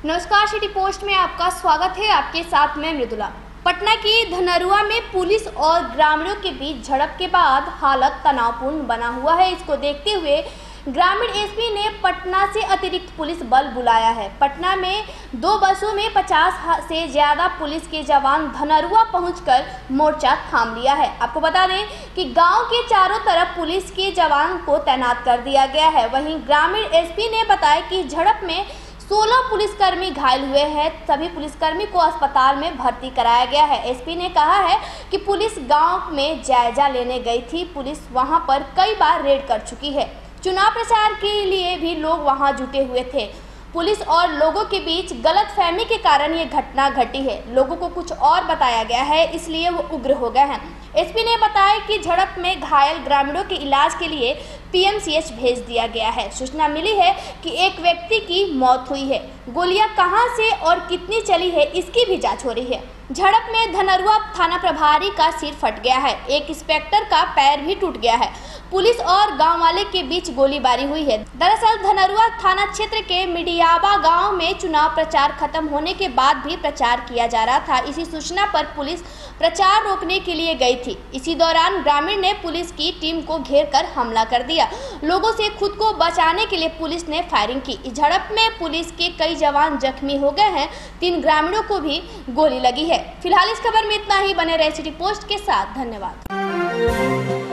नमस्कार, city post में आपका स्वागत है। आपके साथ मैं मृदुला। पटना की धनरूआ में पुलिस और ग्रामीणों के बीच झड़प के बाद हालत तनावपूर्ण बना हुआ है। इसको देखते हुए ग्रामीण एसपी ने पटना से अतिरिक्त पुलिस बल बुलाया है। पटना में 2 बसों में 50 से ज़्यादा पुलिस के जवान धनरूआ पहुंचकर मोर्चा थाम लिया है। आपको बता दें कि गांव के चारों तरफ पुलिस के जवान को तैनात कर दिया गया है। वहीं ग्रामीण एसपी ने बताया कि झड़प में 16 पुलिसकर्मी घायल हुए हैं। सभी पुलिसकर्मी को अस्पताल में भर्ती कराया गया है। एसपी ने कहा है कि पुलिस गांव में जायजा लेने गई थी। पुलिस वहां पर कई बार रेड कर चुकी है। चुनाव प्रचार के लिए भी लोग वहां जुटे हुए थे। पुलिस और लोगों के बीच गलतफहमी के कारण ये घटना घटी है। लोगों को कुछ और बताया गया है, इसलिए वो उग्र हो गए हैं। एसपी ने बताया कि झड़प में घायल ग्रामीणों के इलाज के लिए पीएमसीएच भेज दिया गया है। सूचना मिली है कि एक व्यक्ति की मौत हुई है। गोलियां कहां से और कितनी चली है, इसकी भी जांच हो रही है। झड़प में धनरूआ थाना प्रभारी का सिर फट गया है। एक इंस्पेक्टर का पैर भी टूट गया है। पुलिस और गांव वाले के बीच गोलीबारी हुई है। दरअसल धनरूआ थाना क्षेत्र के मिडियाबा गांव में चुनाव प्रचार खत्म होने के बाद भी प्रचार किया जा रहा था। इसी सूचना पर पुलिस प्रचार रोकने के लिए गई थी। इसी दौरान ग्रामीण ने पुलिस की टीम को घेर कर हमला कर दिया। लोगों से खुद को बचाने के लिए पुलिस ने फायरिंग की। इस झड़प में पुलिस के कई जवान जख्मी हो गए हैं। 3 ग्रामीणों को भी गोली लगी है। फिलहाल इस खबर में इतना ही। बने रहे सिटी पोस्ट के साथ। धन्यवाद।